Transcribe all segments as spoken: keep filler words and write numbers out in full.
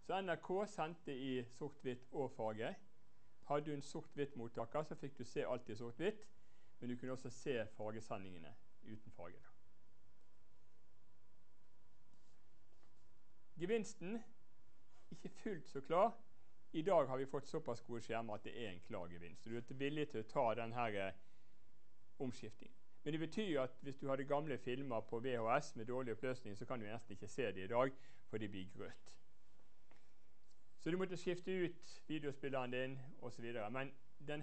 Så N R K sendte i sort-hvitt og farge. Hadde du en sort-hvitt mottaker, så fikk du se alt i sort-hvitt, men du kunne også se fargesendingene uten farge. Da. Gevinsten, ikke fullt så klar. I dag har vi fått såpass gode skjermer at det er en klar gevinst. Så du er villig til å ta denne omskiftingen. Men det betyr jo at hvis du hadde gamle filmer på V H S med dårlig oppløsning, så kan du nesten ikke se det i dag, for det blir grønt. Så du måtte skifte ut videospilleren din, og så videre. Men denne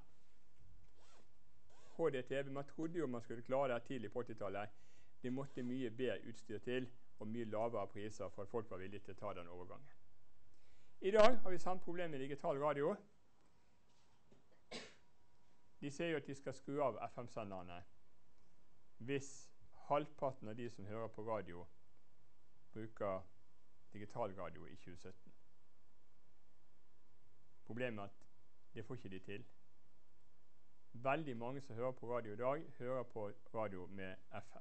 H D T V, man trodde jo man skulle klare det tidlig på åttitallet. Det måtte mye bedre utstyr til, og mye lavere priser for at folk var villige til å ta den overgangen. I dag har vi samme problem med digital radio. De sier jo at de skal skru av F M-senderne hvis halvparten av de som hører på radio bruker digital radio i tjue sytten. Problemet er at det får ikke de til. Veldig mange som hører på radio i dag, hører på radio med F M.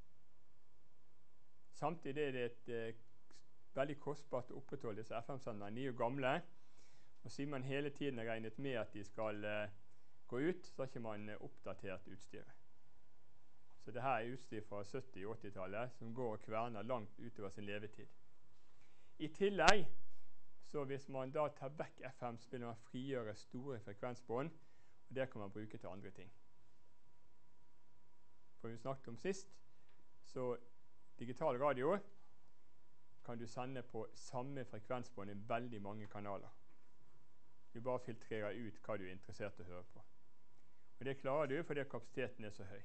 Samtidig er det et eh, veldig kostbart å opprettholde disse F M-senderne. De er jo gamle, og siden man hele tiden har regnet med at de skal eh, gå ut, så har ikke man eh, oppdatert utstyret. Så dette er utstyr fra sytti- og åttitallet som går og kverner langt utover sin levetid. I tillegg, så hvis man da tar vekk F M, så vil man frigjøre store frekvensbånd, og det kan man bruke til andre ting. For vi snakket om sist, så digital radio kan du sende på samme frekvensbånd i veldig mange kanaler. Du bare filtrerer ut hva du er interessert i å høre på. Og det klarer du fordi kapasiteten er så høy.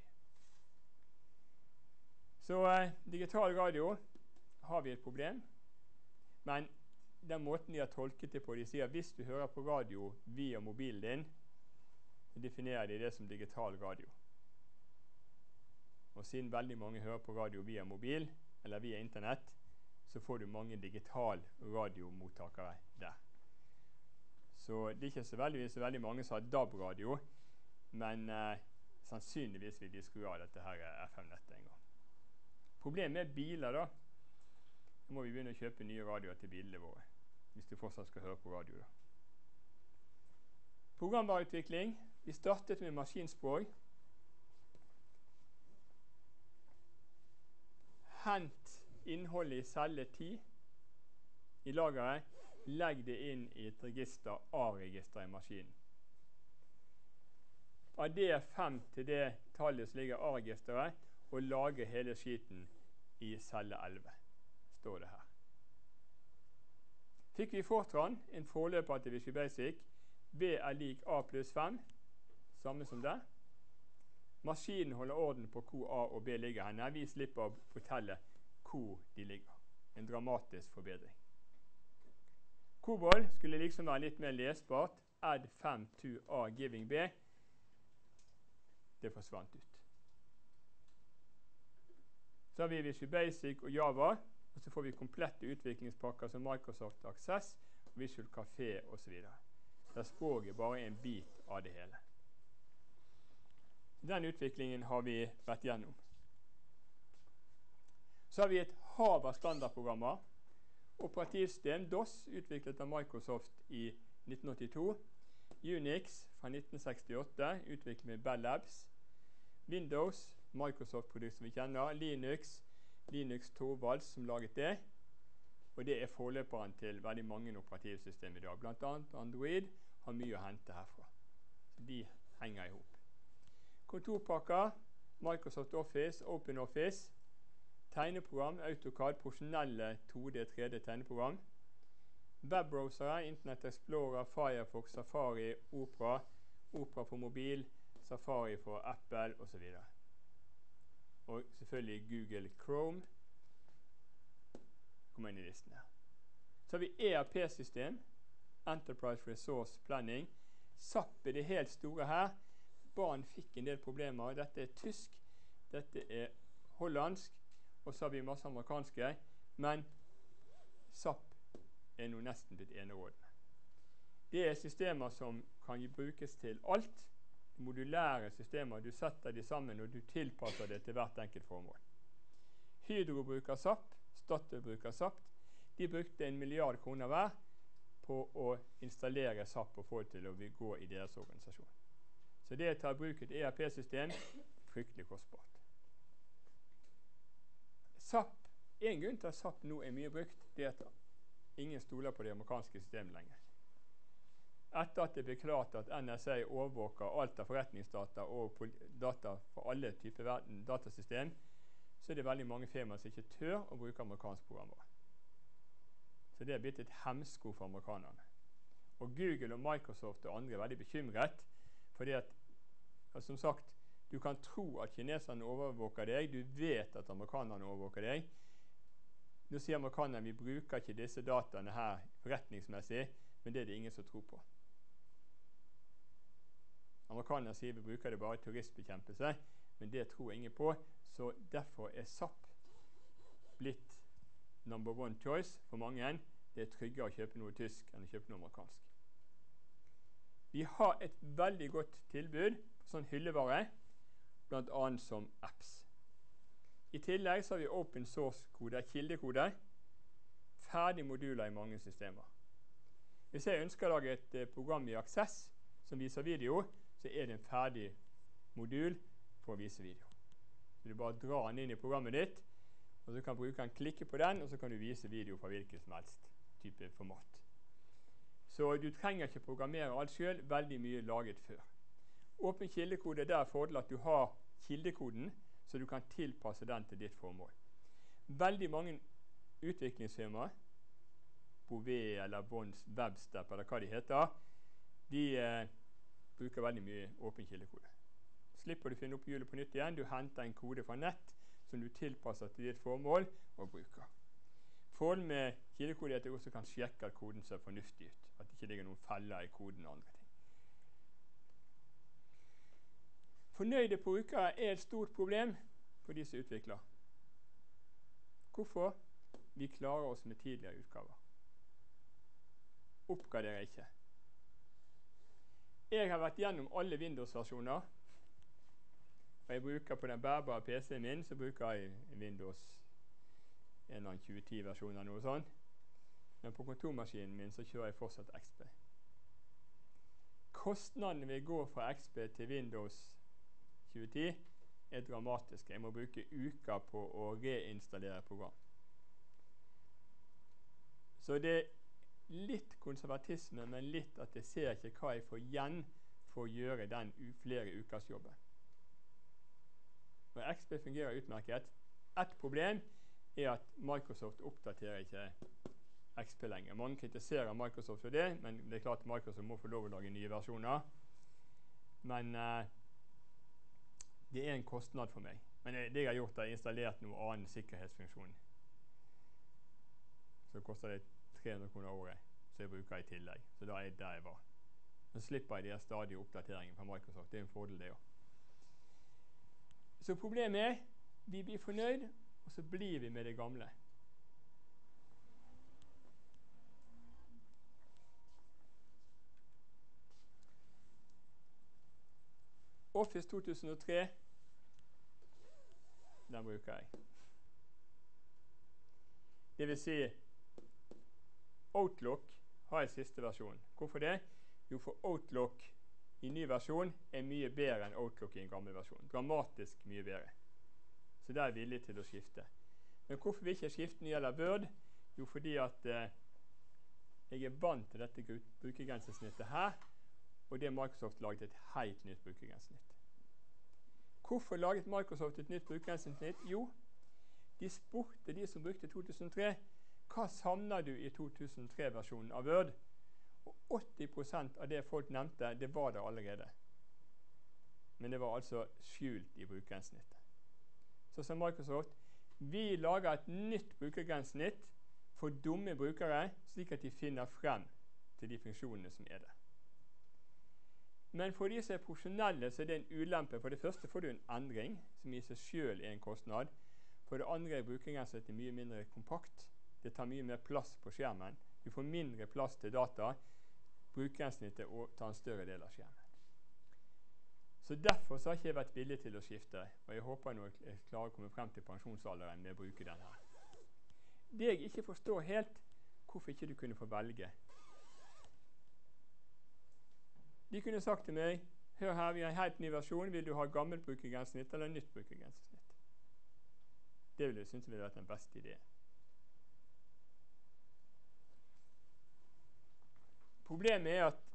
Så eh, digital radio har vi et problem, men den måten de har tolket det på, de sier at hvis du hører på radio via mobilen din, så definerer de det som digital radio. Og siden veldig mange hører på radio via mobil, eller via internett, så får du mange digital radiomottakere der. Så det er ikke så veldig, så veldig mange som har D A B-radio, men eh, sannsynligvis vil de skru av dette her F M-nettet en gang. Problemet med biler da, da må vi begynne å kjøpe nye radioer til bilene våre, hvis du fortsatt skal høre på radio da. Programvareutvikling. Vi startet med maskinspråk. Hent innholdet i celle ti i lageret, legg det inn i et register, A-register i maskinen. Adder fem til det tallet som ligger i A-registeret, og lagre hele skiten i celle elleve, står det her. Fikk vi Fortran, en forløper til Visual Basic, B er lik A pluss fem, samme som det. Maskinen holder orden på hvor A og B ligger henne. Vi slipper å fortelle hvor de ligger. En dramatisk forbedring. COBOL skulle liksom være litt mer lesbart. Add fem to A giving B. Det forsvant ut. Så har vi Visual Basic og Java, og så får vi komplette utviklingspakker som Microsoft Access, Visual Café og så videre. Der språket bare er en bit av det hele. Den utviklingen har vi vært gjennom. Så har vi et hav av standardprogrammer. Operativsystem DOS utviklet av Microsoft i nitten åttito. Unix fra nitten sekstiåtte utviklet med Bell Labs. Windows, Microsoft-produkt som vi kjenner. Linux, Linux Torvalds som laget det. Og det er forløperen til veldig mange operativsystem i dag. Blant annet Android har mye å hente herfra. Så de henger i hop. Kontorpakker, Microsoft Office, OpenOffice, tegneprogram, AutoCAD, profesjonelle to D tre D tegneprogram, webbrowsere, Internet Explorer, Firefox, Safari, Opera, Opera for mobil, Safari for Apple og så videre. Og selvfølgelig Google Chrome kommer inn i listen her. Så har vi E R P-system, Enterprise Resource Planning. S A P er det helt store her. Barn fikk en del problemer. Dette er tysk, dette er hollandsk, og så har vi masse amerikanske, men S A P er nå nesten blitt enerådende. Det er systemer som kan brukes til alt. Modulære systemer, du setter de sammen og du tilpasser det til hvert enkelt formål. Hydro bruker S A P, Statoil bruker S A P. de brukte en milliard kroner hver på å installere S A P og få det til å gå i deres organisasjon. Så det å ta i bruk et E R P-system fryktelig kostbart. S A P, en grunn til at S A P nå er mye brukt, det er at ingen stoler på det amerikanske systemet lenger. Etter at det ble klart at N S A overvåker alt av forretningsdata og data for alle typer verden, datasystem, så er det veldig mange firmaer som ikke tør å bruke amerikansk programvare. Så det er blitt et hemsko for amerikanerne. Og Google og Microsoft og andre er veldig bekymret, fordi at, som sagt, du kan tro at kineserne overvåker deg, du vet at amerikanerne overvåker deg. Nå sier amerikanerne vi bruker ikke disse dataene her forretningsmessig, men det er det ingen som tror på. Amerikanerne sier vi bruker det bare i turistbekjempelse, men det tror ingen på, så derfor er S A P blitt number one choice for mange. Det er tryggere å kjøpe noe tysk enn å kjøpe noe amerikansk. Vi har et veldig godt tilbud på sånn hyllevare, blant annet som apps. I tillegg så har vi open source-koder, kildekoder, ferdige moduler i mange systemer. Hvis jeg ønsker å lage et eh, program i Access som viser video, så er det en ferdig modul for å vise video. Så du bare drar den inn i programmet ditt, og så kan brukeren klikke på den, og så kan du vise video fra hvilken som helst type format. Så du trenger ikke programmere alt selv, veldig mye laget før. Åpen kildekode er der fordel at du har kildekoden, så du kan tilpasse den til ditt formål. Veldig mange utviklingsfirmaer, Bouvet eller Bonds, Webstep eller hva de heter, de eh, bruker veldig mye åpen kildekode. Slipper du finne opp hjulet på nytt igjen, du henter en kode fra nett som du tilpasser til ditt formål og bruker. Fordelen med kildekode er at du også kan sjekke at koden ser fornuftig ut, at det ikke ligger noen feller i koden og andre ting. Fornøyde brukere er et stort problem for de som utvikler. Hvorfor? Vi klarer oss med tidligere utgaver. Oppgraderer ikke. Jeg har vært gjennom alle Windows-versjoner, og jeg bruker på den bærbare P C-en min, så bruker jeg Windows en eller annen tjue ti-versjon eller noe sånt. Men på kontormaskinen min så kjører jeg fortsatt X P. Kostnadene ved å gå fra X P til Windows tjue ti er dramatiske. Jeg må bruke uker på å reinstallere program. Så det er litt konservatisme, men litt at jeg ser ikke hva jeg får igjen for å gjøre den flere ukers jobben. Og X P fungerer utmerket. Et problem er at Microsoft oppdaterer ikke X P lenger. Mange kritiserer Microsoft for det, men det er klart at Microsoft må få lov å lage nye versjoner. Men uh, det er en kostnad for meg. Men det, det jeg har gjort er installert noe annen sikkerhetsfunksjon. Så koster det tre hundre kroner året, så jeg bruker i tillegg. Så da er det der jeg var. Så slipper jeg de stadige oppdateringene fra Microsoft. Det er en fordel det også. Så problemet er, vi blir fornøyd, og så blir vi med det gamle. Office to tusen og tre, den bruker jeg. Det vil si, Outlook har en siste versjon. Hvorfor det? Jo, for Outlook i ny versjon er mye bedre enn Outlook i en gammel versjon. Dramatisk mye bedre. Så det er jeg villig til å skifte. Men hvorfor vil ikke skifte når det gjelder Word? Jo, fordi at eh, jeg er vant til dette brukergrensesnittet her, og det Microsoft laget et helt nytt brukergrensesnitt. Hvorfor laget Microsoft et nytt brukergrensesnitt? Jo, de spurte de som brukte to tusen og tre, hva savner du i to tusen og tre-versjonen av Word? Og åtti prosent av det folk nevnte, det var det allerede. Men det var altså skjult i brukergrensesnittet. Så sa Microsoft, vi lager et nytt brukergrensesnitt for dumme brukere, slik at de finner frem til de funksjonene som er der. Men for de som er profesjonelle, så er det en ulempe. For det første får du en endring, som i seg selv er en kostnad. For det andre er brukergrensesnittet mye mindre kompakt. Det tar mye mer plass på skjermen. Du får mindre plass til data. Brukergrensesnittet tar en større del av skjermen. Så derfor så har ikke jeg vært villig til å skifte, og jeg håper nå jeg klarer å komme frem til pensjonsalderen med å bruke den her. Det jeg ikke forstår helt, hvorfor ikke du kunne få velge. De kunne sagt til meg, hør her, vi har en helt ny versjon, vil du ha gammelt brukergrensesnitt eller nytt brukergrensesnitt? Det ville jeg synes ville vært den beste ideen. Problemet er at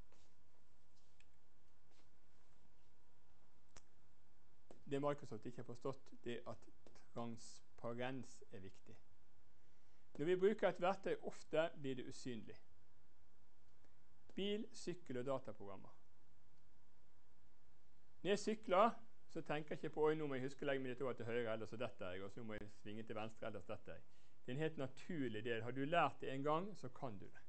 det Microsoft ikke har forstått, det er at transparens er viktig. Når vi bruker et verktøy, ofte blir det usynlig. Bil, sykkel og dataprogrammer. Når jeg sykler, så tenker jeg ikke på, oi, nå må jeg huske å legge meg litt over til høyre, ellers så detter jeg, og så må jeg svinge til venstre, ellers detter jeg. Det er en helt naturlig del. Har du lært det en gang, så kan du det.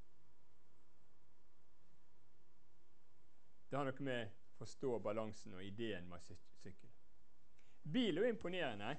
Det har noe med å forstå balansen og ideen med syk sykkel. Bil er jo imponerende.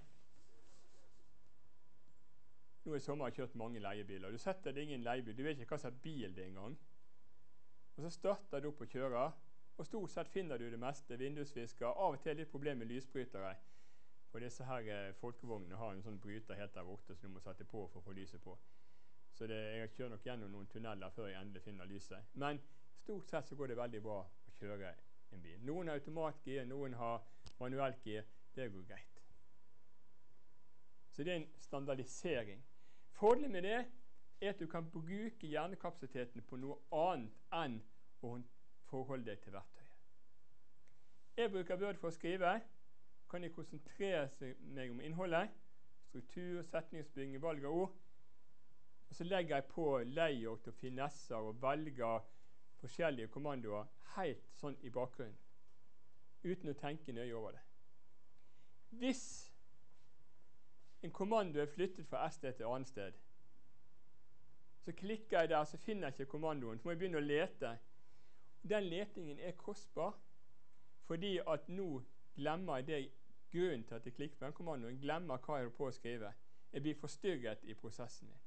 Nå i sommer har jeg kjørt mange leiebiler. Du setter deg ingen leiebil, du vet ikke hva slags bil det er engang. Og så starter du opp og kjører, og stort sett finner du det meste, vindusvisker, av og til litt problem med lysbrytere. Og disse her eh, folkevognene har en sånn bryter helt der borte, så du må sette på for å få lyset på. Så det, jeg kjører nok gjennom noen tunneler før jeg endelig finner lyset. Men stort sett så går det veldig bra å kjøre en bil. Noen har automatgir, noen har manuelt gir. Det går greit. Så det er en standardisering. Fordelen med det er at du kan bruke hjernekapasiteten på noe annet enn å forholde deg til verktøyet. Jeg bruker Word for å skrive. Kan jeg konsentrere meg om innholdet, struktur, setningsbygging, valg av ord. Og så legger jeg på layout og finesser og velger forskjellige kommandoer helt sånn i bakgrunnen, uten å tenke nøye over det. Hvis en kommando er flyttet fra et sted til et annet sted, så klikker jeg der, så finner jeg ikke kommandoen, så må jeg begynne å lete. Den letingen er kostbar, fordi at nå glemmer jeg det grunnen til at jeg klikker på den kommandoen, glemmer hva jeg holder på å skrive. Jeg blir forstyrret i prosessen min.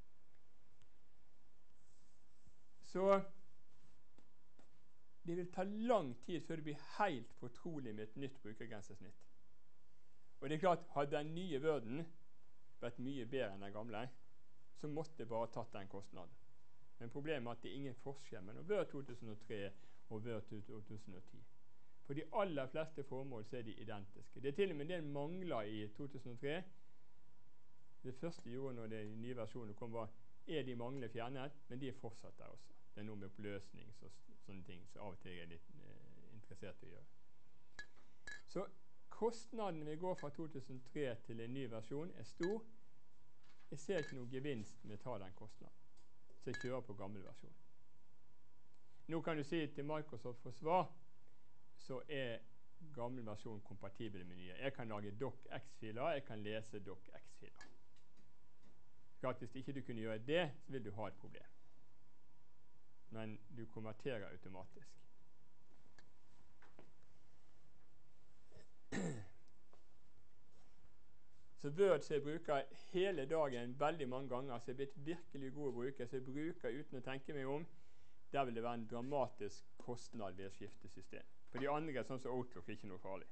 Så det vil ta lang tid før det blir helt fortrolig med et nytt brukergrensesnitt. Og det er klart, hadde den nye Worden vært mye bedre enn den gamle, så måtte jeg bare tatt den kostnaden. Men problemet er at det er ingen forskjell mellom Word to tusen og tre og Word to tusen og ti. For de aller fleste formål så er de identiske. Det er til og med en del mangler i to tusen og tre. Det første de gjorde når den nye versjonen kom, var er de manglene fjernet, men de er fortsatt der også. Det er noe med oppløsning og sånne ting, så av og til er jeg litt eh, interessert i å gjøre. Så kostnaden vi går fra to tusen og tre til en ny versjon er stor. Jeg ser ikke noe gevinst med å ta den kostnaden, så jeg kjører på gammel versjon. Nå kan du si til Microsoft forsvar, så er gammel versjon kompatibel med nye. Jeg kan lage docx-filer, jeg kan lese docx-filer. Hvis ikke du kunne gjøre det, så vil du ha et problem. Men du konverterer automatisk. Så Word som jeg bruker hele dagen veldig mange ganger, så jeg er blitt virkelig god å bruke, så jeg bruker uten å tenke meg om, der vil det være en dramatisk kostnad ved å skifte system. For de andre, sånn som Outlook, er ikke noe farlig.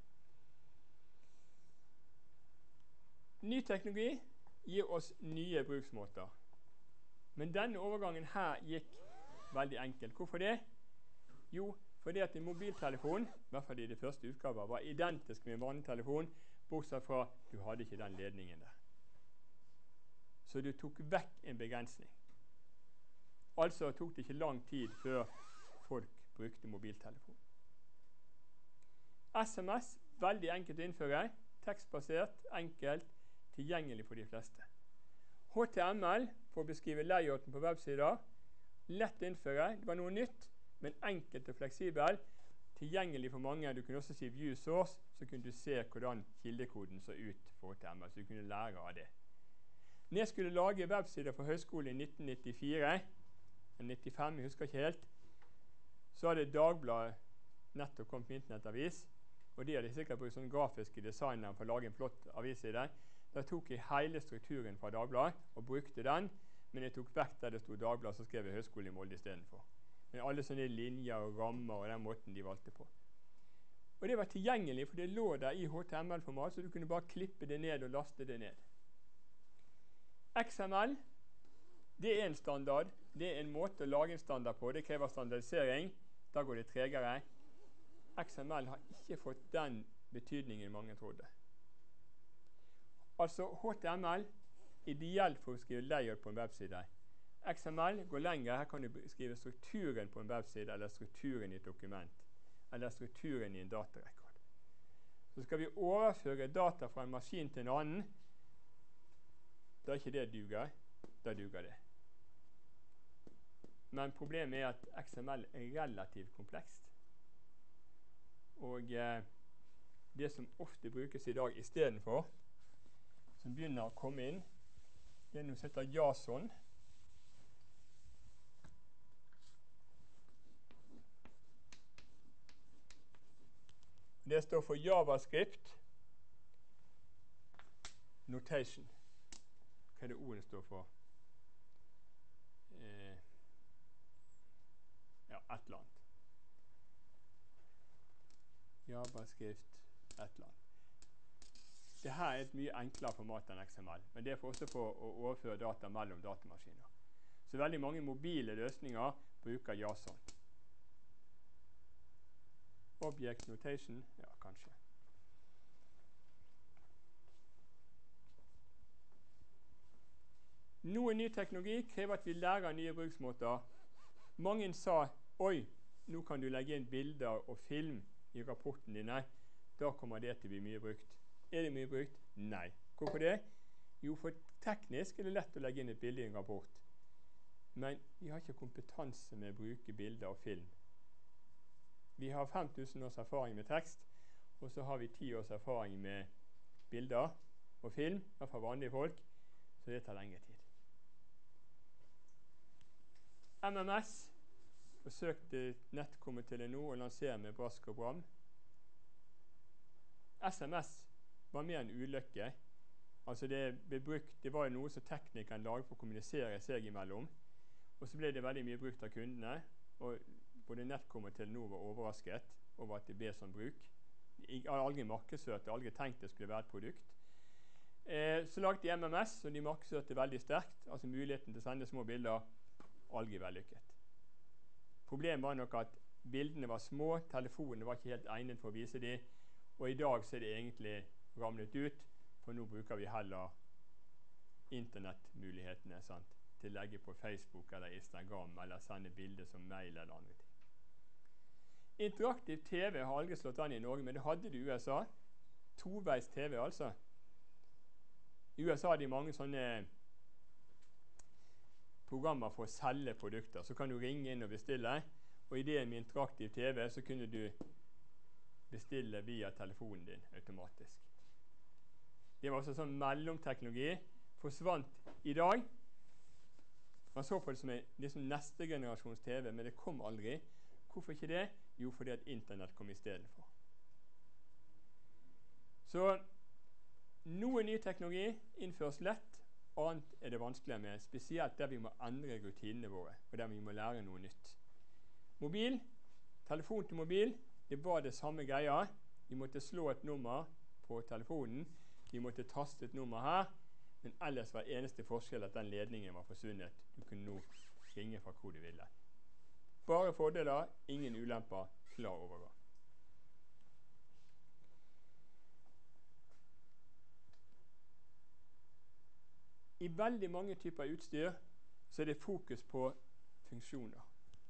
Ny teknologi gir oss nye bruksmåter. Men denne overgangen her gikk veldig enkelt. Hvorfor det? Jo, fordi at en mobiltelefon, i hvert fall i det første utgaver, var identisk med en vanlig telefon, bortsett fra du hadde ikke den ledningen der. Så du tok vekk en begrensning. Altså tok det ikke lang tid før folk brukte mobiltelefon. S M S, veldig enkelt å innføre, tekstbasert, enkelt, tilgjengelig for de fleste. H T M L, for å beskrive layouten på websider, lett å innføre, det var noe nytt, men enkelt og fleksibel, tilgjengelig for mange. Du kunne også si view source, så kunne du se hvordan kildekoden så ut for H T M L, så du kunne lære av det. Når jeg skulle lage websider for høyskolen i nitten nittifire, nittifem, jeg husker ikke helt, så hadde Dagbladet nettopp kommet med internettavis, og de hadde sikkert brukt sånne grafiske designer for å lage en flott avisside. Da tok jeg hele strukturen fra Dagbladet og brukte den, men jeg tok vekk der det stod Dagbladet, så skrev jeg Høgskolen i Molde i stedet for. Men alle sånne linjer og rammer og den måten de valgte på. Og det var tilgjengelig, for det lå der i H T M L-format, så du kunne bare klippe det ned og laste det ned. X M L, Det er en standard. Det er en måte å lage en standard på. Det krever standardisering. Da går det tregere. X M L har ikke fått den betydningen mange trodde. Altså H T M L ideelt for å skrive layout på en webside. X M L går lenger. Her kan du skrive strukturen på en webside, eller strukturen i et dokument, eller strukturen i en datarekord. Så skal vi overføre data fra en maskin til en annen. Da er ikke det duger. Da duger det. Men problemet er at X M L er relativt komplekst. Og eh, det som ofte brukes i dag i stedet for, som begynner å komme inn, det er noe som heter JSON. Det står for JavaScript Notation. Hva er det ordet står for? Eh, ja, et eller annet. JavaScript et eller annet. Dette er et mye enklere format enn X M L, men det er for også for å overføre data mellom datamaskiner. Så veldig mange mobile løsninger bruker JSON. Object Notation, ja, kanskje. Noe ny teknologi krever at vi lærer nye bruksmåter. Mange sa, oi, nå kan du legge inn bilder og film i rapporten din. Nei, da kommer det til å bli mye brukt. Er det mye brukt? Nei. Hvorfor det? Jo, for teknisk er det lett å legge inn et bilde i en rapport. Men vi har ikke kompetanse med å bruke bilder og film. Vi har fem tusen års erfaring med tekst, og så har vi ti års erfaring med bilder og film, i hvert fall vanlige folk, så det tar lengre tid. M M S forsøkte Netcom og Telenor å lansere med brask og bram. S M S var mer en ulykke. Altså det, ble brukt, det var jo noe som teknikeren laget for å kommunisere seg imellom, og så ble det veldig mye brukt av kundene, og både Netcom og Telenor var overrasket over at det ble sånn bruk. Jeg har aldri markedsført det, aldri tenkt det skulle være et produkt. Eh, så lagde de M M S, og de markedsførte veldig sterkt, altså muligheten til å sende små bilder, aldri vellykket. Problemet var nok at bildene var små, telefonene var ikke helt egnet for å vise dem, og i dag så er det egentlig ramlet ut, for nå bruker vi heller internettmulighetene, sant, til å legge på Facebook eller Instagram, eller sende bilder som mail eller andre ting. Interaktiv T V har aldri slått an i Norge, men det hadde det i U S A. Toveis T V, altså. I U S A har de mange sånne programmer for å selge produkter. Så kan du ringe inn og bestille, og i det med interaktiv T V så kunne du bestille via telefonen din automatisk. Det var også sånn mellomteknologi. Forsvant i dag. Man så på det som en liksom neste generasjons T V, men det kom aldri. Hvorfor ikke det? Jo, fordi at internett kom i stedet for. Så noe ny teknologi innføres lett, annet er det vanskeligere med, spesielt der vi må endre rutinene våre, og der vi må lære noe nytt. Mobil, telefon til mobil, det var det samme greia. Vi måtte slå et nummer på telefonen, vi måtte taste et nummer her, men ellers var eneste forskjell at den ledningen var forsvunnet. Du kunne nå ringe fra hvor du ville. Bare fordeler, ingen ulemper, klar overgang. I veldig mange typer utstyr så er det fokus på funksjoner.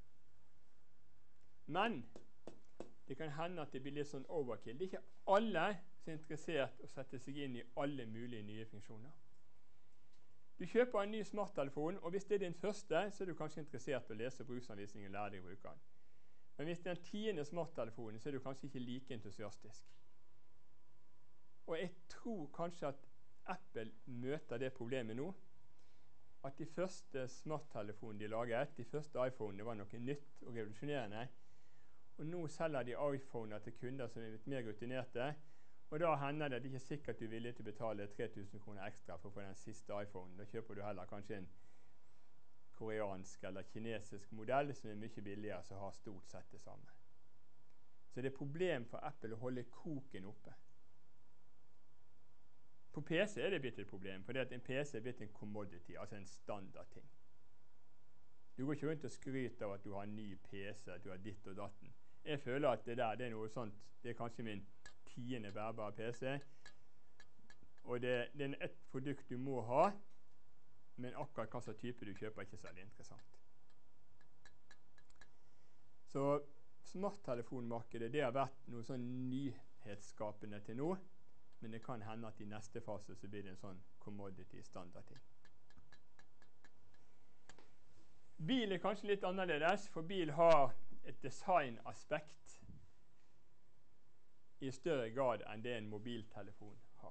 Men det kan hende at det blir litt sånn overkill. Det er ikke alle som er interessert i å sette seg inn i alle mulige nye funksjoner. Du kjøper en ny smarttelefon, og hvis det er din første, så er du kanskje interessert i å lese bruksanvisningen og lære deg å bruke den. Men hvis det er den tiende smarttelefonen, så er du kanskje ikke like entusiastisk. Og jeg tror kanskje at Apple møter det problemet nå, at de første smarttelefonene de laget, de første iPhonene, var noe nytt og revolusjonerende, og nå selger de iPhoner til kunder som er litt mer rutinerte, og da hender det at det ikke er sikkert du er villig til å betale tre tusen kroner ekstra for å få den siste iPhonen. Da kjøper du heller kanskje en koreansk eller kinesisk modell som er mye billigere, som har stort sett det samme. Så det er et problem for Apple å holde koken oppe. På P C er det blitt et problem, fordi at en P C er blitt en commodity, altså en standardting. Du går ikke rundt og skryter av at du har en ny P C, at du har ditt og datten. Jeg føler at det der, det er noe sånt. Det er kanskje min tiende bærbare P C. Og det, det er et produkt du må ha, men akkurat hva slags type du kjøper er ikke særlig interessant. Så smarttelefonmarkedet, det har vært noe sånn nyhetsskapende til nå, men det kan hende at i neste fase så blir det en sånn commodity standardting. Bil er kanskje litt annerledes, for bil har et designaspekt i større grad enn det en mobiltelefon har.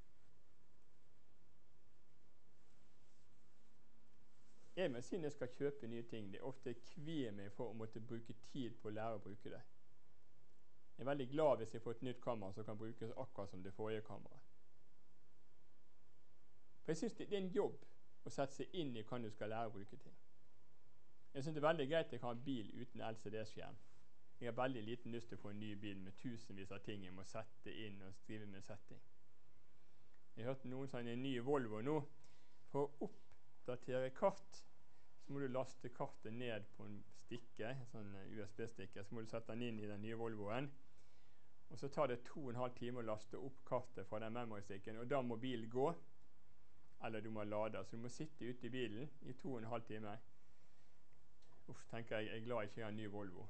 Jeg må si når jeg skal kjøpe nye ting, det er ofte kvier meg for å måtte bruke tid på å lære å bruke det. Jeg er veldig glad hvis jeg får et nytt kamera som kan brukes akkurat som det forrige kameraet. For jeg synes det, det er en jobb å sette seg inn i hvordan du skal lære å bruke ting. Jeg synes det er veldig greit at jeg har en bil uten L C D-skjerm. Jeg har veldig liten lyst til å få en ny bil med tusenvis av ting jeg må sette inn og skrive med setting. Jeg hørte noen som har en ny Volvo nå. For å oppdatere kart, så må du laste kartet ned på en stikke, en sånn U S B-stikke, så må du sette den inn i den nye Volvoen. Og så tar det to og en halv time å laste opp kartet fra den memory-stikken, og da må bilen gå, eller du må lade, så du må sitte ute i bilen i to og en halv time. Uff, tenker jeg, jeg er glad jeg ikke har en ny Volvo.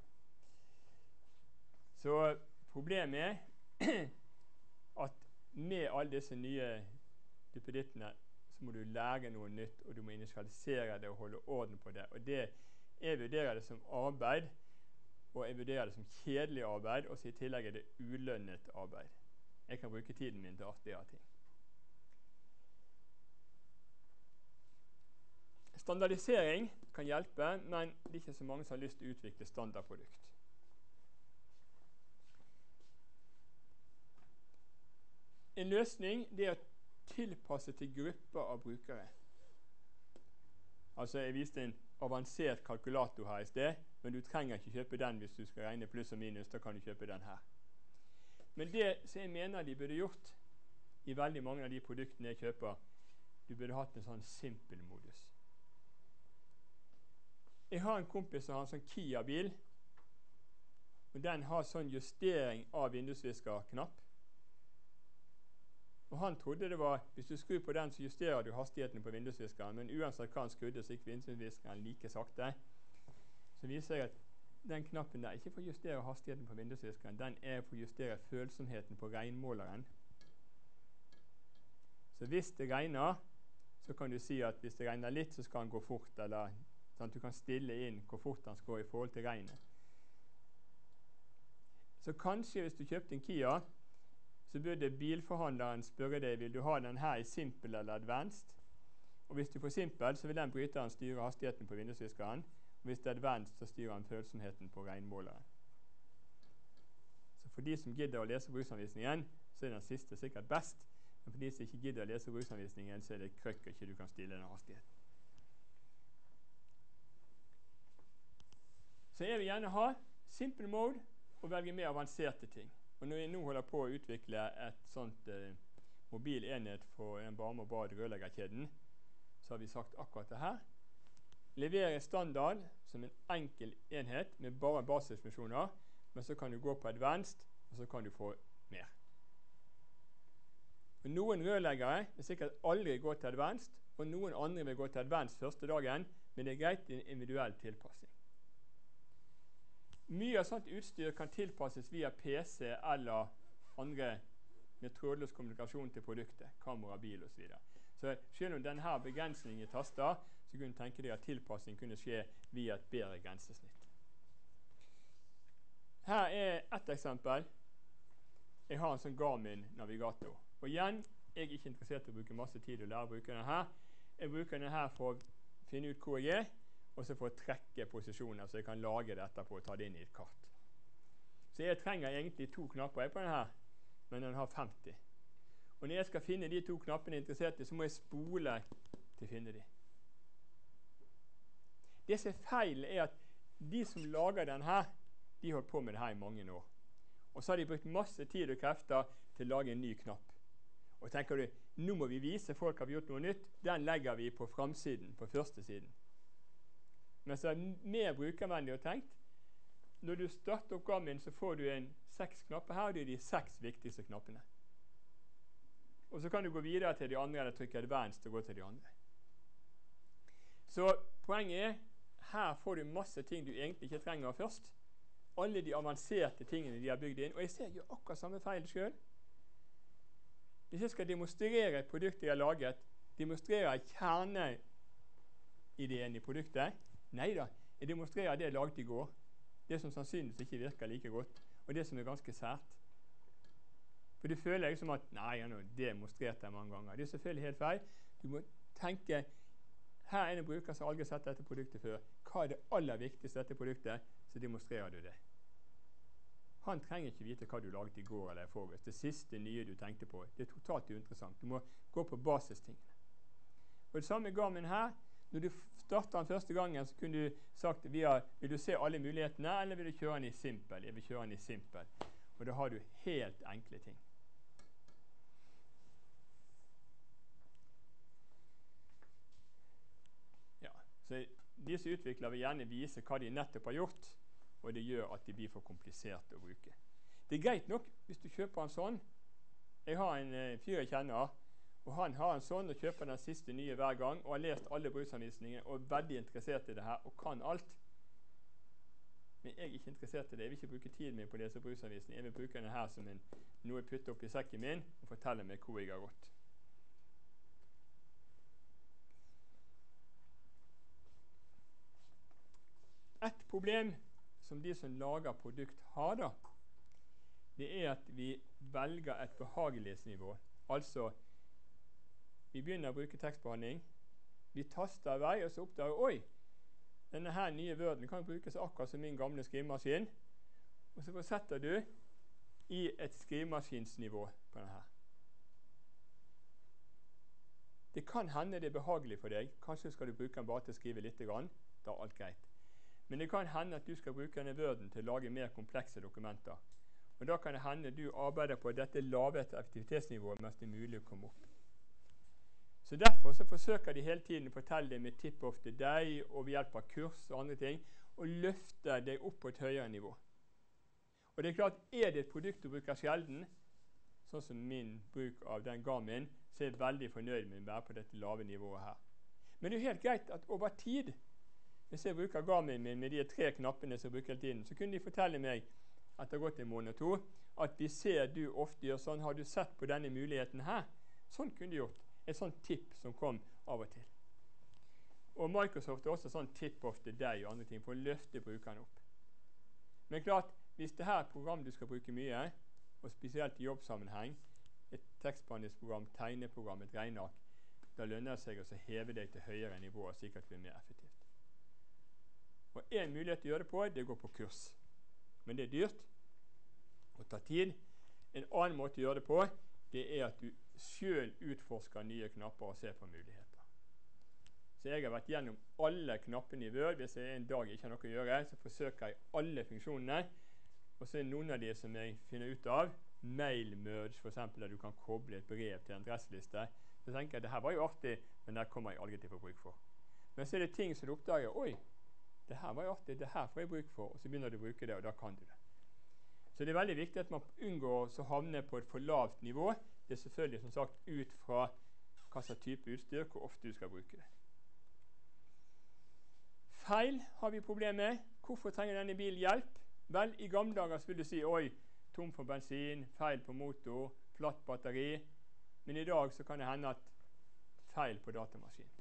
Så problemet er at med alle disse nye duppedittene, så må du lære noe nytt, og du må initialisere det og holde orden på det. Og det, jeg vurderer det som arbeid, og jeg vurderer det som kjedelig arbeid, og så i tillegg er det ulønnet arbeid. Jeg kan bruke tiden min til artigere ting. Standardisering kan hjelpe, men det er ikke så mange som har lyst til å utvikle standardprodukt. En løsning det er å tilpasse til grupper av brukere. Altså, jeg viste en avansert kalkulator her i sted, men du trenger ikke kjøpe den hvis du skal regne pluss og minus, da kan du kjøpe den her. Men det som jeg mener de burde gjort i veldig mange av de produktene jeg kjøper, du burde hatt en sånn simpel modus. Jeg har en kompis som har en sånn Kia-bil, og den har sånn justering av vindusviskerknapp. Og han trodde det var, hvis du skrur på den, så justerer du hastigheten på vindusviskeren, men uansett hva han skrudde, så gikk vindusviskeren like sakte. Så viser jeg at den knappen der ikke for å justere hastigheten på vindusviskeren, den er for å justere følsomheten på regnmåleren. Så hvis det regner, så kan du si at hvis det regner litt, så skal han gå fort, eller sånn at du kan stille inn hvor fort han skal gå i forhold til regnet. Så kanskje hvis du kjøpte en Kia, så burde bilforhandleren spørre deg, vil du ha den her i simple eller advanced? Og hvis du får simple, så vil den bryteren styre hastigheten på vindusviskeren, og hvis det er advanced, så styrer han følsomheten på regnmåleren. Så for de som gidder å lese bruksanvisningen, så er den siste sikkert best, men for de som ikke gidder å lese bruksanvisningen, så er det krøkk ikke du kan stille den hastigheten. Så jeg vil gjerne ha simple mode og velge mer avanserte ting. Og når jeg nå holder på å utvikle et sånt eh, mobil enhet for en Barme og Bad rørleggerkjeden, så har vi sagt akkurat det her. Levere standard som en enkel enhet med bare basisfunksjoner, men så kan du gå på advanced, og så kan du få mer. Og noen rørleggere vil sikkert aldri gå til advanced, og noen andre vil gå til advanced første dagen, men det er greit i en individuell tilpassing. Mye av sånt utstyr kan tilpasses via P C eller andre med trådløs kommunikasjon til produktet, kamera, bil og så videre. Så selv om denne begrensningen i taster, så kunne du tenke deg at tilpassing kunne skje via et bedre grensesnitt. Her er et eksempel. Jeg har en sånn Garmin navigator. Og igjen, jeg er ikke interessert i å bruke masse tid og lære å bruke denne her. Jeg bruker denne her for å finne ut hvor jeg er, og så for å trekke posisjoner, så jeg kan lage det etterpå og ta det inn i et kart. Så jeg trenger egentlig to knapper på denne her, men den har femti. Og når jeg skal finne de to knappene jeg er interessert i, så må jeg spole til å finne de. Det som er feil er at de som lager den her, de har holdt på med det her i mange år. Og så har de brukt masse tid og krefter til å lage en ny knapp. Og tenker du, nå må vi vise folk at vi har gjort noe nytt, den legger vi på framsiden, på første siden. Men så er det mer brukervennlig og tenkt. Når du starter opp Garmin, så får du en seks knapper her, og det er de seks viktigste knappene. Og så kan du gå videre til de andre, eller trykke advanced og gå til de andre. Så poenget er, her får du masse ting du egentlig ikke trenger først. Alle de avanserte tingene de har bygd inn, og jeg ser jo akkurat samme feil selv. Hvis jeg skal demonstrere et produkt jeg har laget, demonstrere kjerneideen i produktet, nei da, jeg demonstrerer det jeg laget i går, det som sannsynligvis ikke virker like godt, og det som er ganske sært. For du føler liksom at, nei, jeg har demonstrert det mange ganger. Det er selvfølgelig helt feil. Du må tenke, her er en bruker som aldri har sett dette produktet før. Hva er det aller viktigste dette produktet? Så demonstrerer du det. Han trenger ikke vite hva du laget i går eller i forgårs. Det siste nye du tenkte på. Det er totalt uinteressant. Du må gå på basistingene. Og det samme Garmin her. Når du starter den første gangen, så kunne du sagt, via, vil du se alle mulighetene, eller vil du kjøre den i simpel? Jeg vil kjøre den i simpel. Og da har du helt enkle ting. Ja, så disse utviklere vil gjerne vise hva de nettopp har gjort, og det gjør at de blir for komplisert å bruke. Det er greit nok hvis du kjøper en sånn. Jeg har en uh, fyr jeg kjenner, og han har en sånn og kjøper den siste nye hver gang, og har lest alle bruksanvisningene og er veldig interessert i det her, og kan alt. Men jeg er ikke interessert i det. Jeg vil ikke bruke tiden min på å lese bruksanvisninger. Jeg vil bruke denne her som en, noe jeg putter opp i sekken min, og fortelle meg hvor jeg har gått. Et problem som de som lager produkt har da, det er at vi velger et behagelighetsnivå. Altså, vi begynner å bruke tekstbehandling, vi taster vei, og så oppdager vi, oi, denne her nye Worden kan brukes akkurat som min gamle skrivemaskin, og så fortsetter du i et skrivemaskinsnivå på denne her. Det kan hende det er behagelig for deg, kanskje skal du bruke den bare til å skrive litt grann, da er alt greit. Men det kan hende at du skal bruke denne Worden til å lage mer komplekse dokumenter. Og da kan det hende du arbeider på dette lave effektivitetsnivået mens det er mulig å komme opp. Så derfor så forsøker de hele tiden å fortelle deg med tip of the day og ved hjelp av kurs og andre ting, og løfte deg opp på et høyere nivå. Og det er klart, er det et produkt du bruker sjelden, sånn som min bruk av den Garmin, så er jeg veldig fornøyd med å være på dette lave nivået her. Men det er jo helt greit at over tid, hvis jeg bruker Garmin min med de tre knappene som jeg bruker hele tiden, så kunne de fortelle meg, etter gått en måned og to, at vi ser du ofte gjør sånn, har du sett på denne muligheten her? Sånn kunne de gjort. Et sånt tipp som kom av og til. Og Microsoft er også sånn tip of the day og andre ting for å løfte brukeren opp. Men klart, hvis det her er et program du skal bruke mye, og spesielt i jobbsammenheng, et tekstbehandlingsprogram, tegneprogram, et regneark, da lønner det seg å heve deg til høyere nivå, slik at det blir mer effektivt. Og en mulighet til å gjøre det på, det går på kurs. Men det er dyrt og tar tid. En annen måte å gjøre det på, det er at du selv utforsker nye knapper og ser på muligheter. Så jeg har vært gjennom alle knappene i Word. Hvis jeg en dag ikke har noe å gjøre, så forsøker jeg alle funksjonene. Og så er noen av de som jeg finner ut av, mail merge, for eksempel, der du kan koble et brev til en adresseliste. Så tenker jeg, det her var jo artig, men det kommer jeg aldri til å få bruk for. Men så er det ting som du oppdager, oi, det her var jo artig, det her får jeg bruk for, og så begynner du å bruke det, og da kan du det. Så det er veldig viktig at man unngår å havne på et for lavt nivå. Det er selvfølgelig som sagt ut fra hva slags type utstyr, hvor ofte du skal bruke det. Feil har vi problem med. Hvorfor trenger denne bilen hjelp? Vel, i gamle dager så vil du si, oi, tom for bensin, feil på motor, flatt batteri. Men i dag så kan det hende at feil på datamaskinen.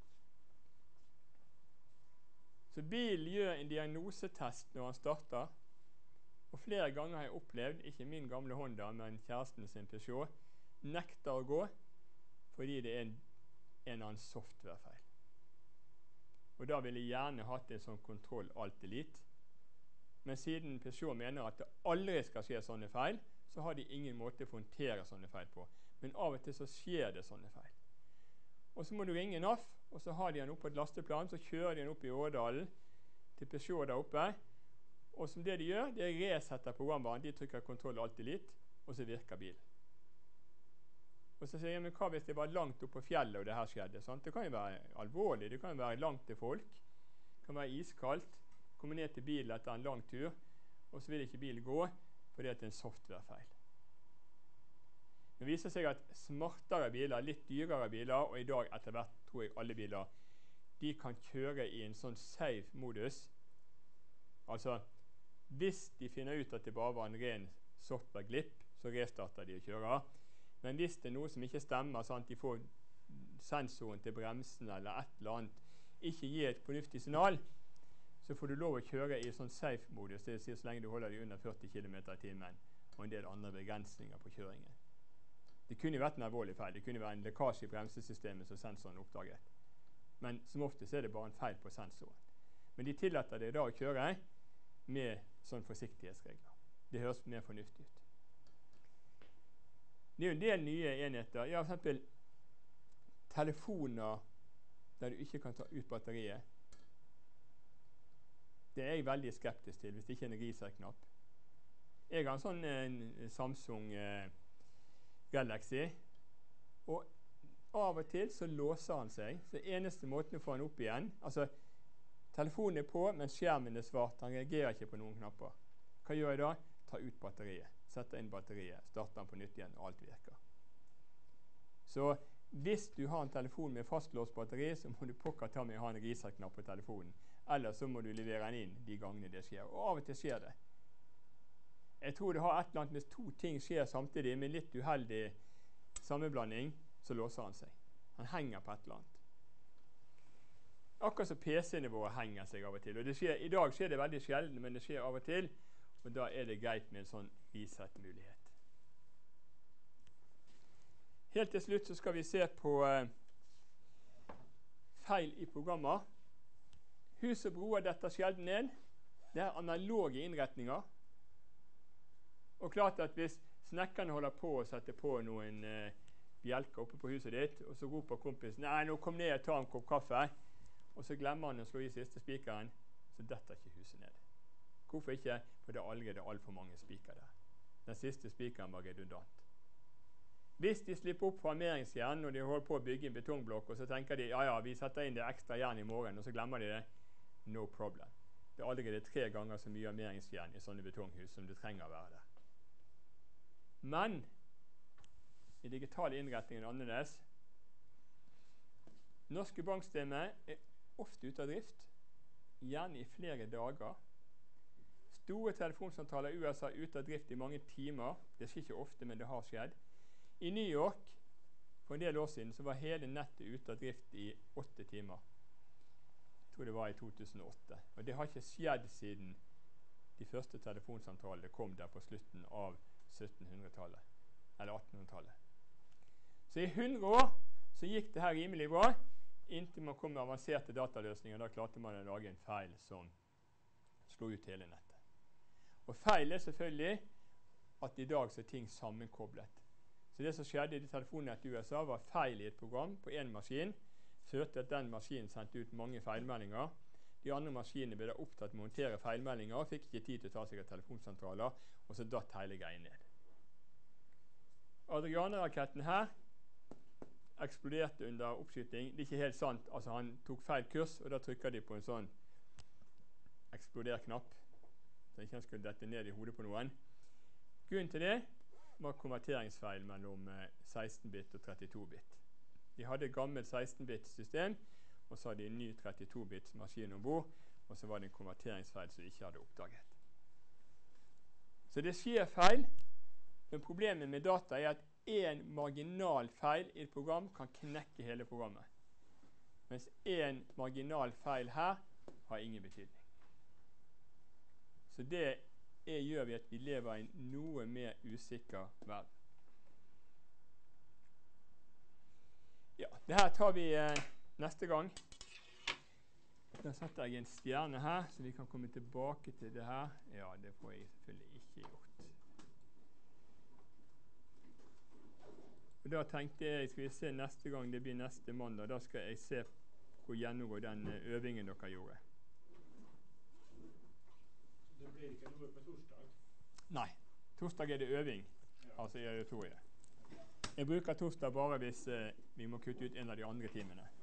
Så bilen gjør en diagnosetest når han starter, og flere ganger har jeg opplevd, ikke min gamle Honda, men kjæresten sin Peugeot, nekter å gå fordi det er en, en annen softwarefeil. Og da vil jeg gjerne hatt en sånn kontroll alt elite. Men siden Peugeot mener at det aldri skal skje sånne feil, så har de ingen måte å håndtere sånne feil på. Men av og til så skjer det sånne feil. Og så må du ringe N A F, og så har de den oppe på et lasteplan, så kjører de den opp i Årdalen til Peugeot der oppe. Og som det de gjør, det er resetter programvaren, de trykker kontroll alt elite, og så virker bilen. Og så sier jeg, men hva hvis det var langt opp på fjellet og det her skjedde? Sant? Det kan jo være alvorlig, det kan jo være langt til folk. Det kan være iskaldt, komme ned til bilen etter en lang tur, og så vil ikke bilen gå fordi det er en softwarefeil. Det viser seg at smartere biler, litt dyrere biler, og i dag etter hvert tror jeg alle biler, de kan kjøre i en sånn safe-modus. Altså, hvis de finner ut at det bare var en ren software-glipp, så restarter de og kjører. Men hvis det er noe som ikke stemmer, sånn at de får sensoren til bremsen eller et eller annet, ikke gir et fornuftig signal, så får du lov å kjøre i sånn safe-modus, det vil si så lenge du holder deg under førti kilometer i timen, og en del andre begrensninger på kjøringen. Det kunne jo vært en alvorlig feil, det kunne være en lekkasje i bremsesystemet som sensoren oppdaget. Men som oftest er det bare en feil på sensoren. Men de tillater deg da å kjøre med sånn forsiktighetsregler. Det høres mer fornuftig ut. Det er jo en del nye enheter. Ja, for eksempel telefoner der du ikke kan ta ut batteriet. Det er jeg veldig skeptisk til, hvis det ikke er en reset-knapp. Jeg har en sånn en Samsung eh, Galaxy, og av og til så låser han seg. Så eneste måten å få han opp igjen, altså telefonen er på, men skjermen er svart, han reagerer ikke på noen knapper. Hva gjør jeg da? Ta ut batteriet, sette inn batteriet, starte den på nytt igjen, og alt virker. Så hvis du har en telefon med fastlåst batteri, så må du pokker ta med å ha en reset-knapp på telefonen. Eller så må du levere den inn de gangene det skjer. Og av og til skjer det. Jeg tror det har et eller annet hvis to ting skjer samtidig, med litt uheldig sammenblanding, så låser han seg. Han henger på et eller annet. Akkurat som P C-ene våre henger seg av og til. Og det skjer, i dag skjer det veldig sjelden, men det skjer av og til. Og da er det greit med en sånn reset-mulighet. Helt til slutt så skal vi se på uh, feil i programmer. Hus og broer detter sjelden ned. Det er analoge innretninger. Og klart at hvis snekkerne holder på å sette på noen uh, bjelker oppe på huset ditt, og så roper kompisen, nei, nå kom ned og ta en kopp kaffe, og så glemmer han å slå i siste spikeren, så detter ikke huset ned. Hvorfor ikke? For det er allerede alt for mange spiker der. Den siste spikeren var redundant. Hvis de slipper opp fra armeringsjern når de holder på å bygge en betongblokk, og så tenker de, ja ja, vi setter inn det ekstra jern i morgen, og så glemmer de det, no problem. Det er allerede tre ganger så mye armeringsjern i sånne betonghus som det trenger å være der. Men i digital innretning er det annerledes. Norske banksystemer er ofte ute av drift, gjerne i flere dager. Store telefonsentraler i U S A er ute av drift i mange timer. Det skjer ikke ofte, men det har skjedd. I New York for en del år siden så var hele nettet ute av drift i åtte timer. Jeg tror det var i to tusen og åtte. Og det har ikke skjedd siden de første telefonsentralene kom der på slutten av syttenhundretallet, eller attenhundretallet. Så i hundre år så gikk det her rimelig bra, inntil man kom med avanserte dataløsninger. Da klarte man å lage en feil som slo ut hele nettet. Og feil er selvfølgelig at i dag så er ting sammenkoblet. Så det som skjedde i telefonene i U S A var feil i et program på en maskin, førte til at den maskinen sendte ut mange feilmeldinger. De andre maskinene ble da opptatt med å montere feilmeldinger, fikk ikke tid til å ta seg av telefonsentraler, og så datt hele greien ned. Adriana-raketten her eksploderte under oppskyting. Det er ikke helt sant. Altså han tok feil kurs, og da trykker de på en sånn eksploder-knapp, så ikke han skulle dette ned i hodet på noen. Grunnen til det var konverteringsfeil mellom eh, seksten bit og trettito bit. De hadde et gammelt seksten bit system, og så hadde de en ny trettito bits maskin ombord, og så var det en konverteringsfeil som de ikke hadde oppdaget. Så det skjer feil, men problemet med data er at en marginal feil i et program kan knekke hele programmet. Mens en marginal feil her har ingen betydning. Så det er, gjør vi at vi lever i en noe mer usikker verden. Ja, det her tar vi eh, neste gang. Da setter jeg en stjerne her, så vi kan komme tilbake til det her. Ja, det får jeg selvfølgelig ikke gjort. Og da tenkte jeg, skal vi se neste gang, det blir neste mandag, da skal jeg se hvor gjennomgå den øvingen dere gjorde. Det blir ikke noe på torsdag? Nei, torsdag er det øving, ja. Altså i auditoriet. Jeg bruker torsdag bare hvis eh, vi må kutte ut en av de andre timene.